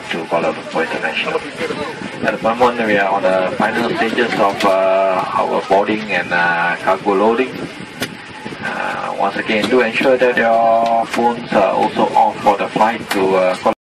to Kuala Lumpur International. At the moment, we are on the final stages of our boarding and cargo loading. Once again, do ensure that your phones are also off for the flight to Kuala